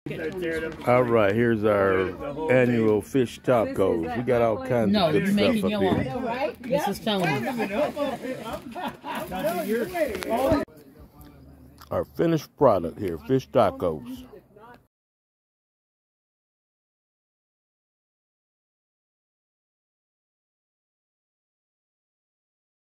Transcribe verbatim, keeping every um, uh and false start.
All right, here's our annual fish tacos. We got all kinds no, of good you're stuff making up your here. own. This is Tony. Our finished product here, fish tacos.